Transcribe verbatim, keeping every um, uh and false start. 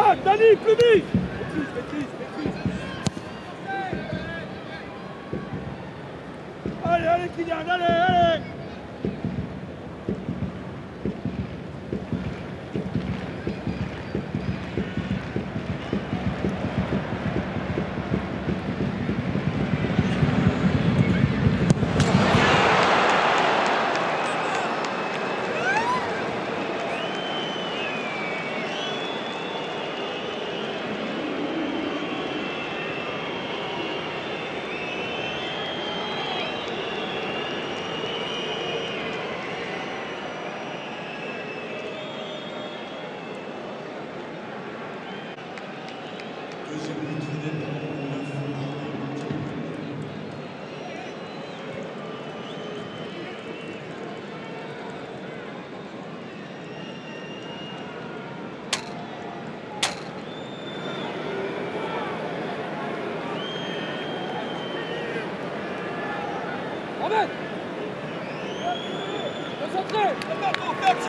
contact, Dani, plus vite. Maîtrise, maîtrise, maîtrise. Allez, allez, Kylian, allez, allez. Concentré!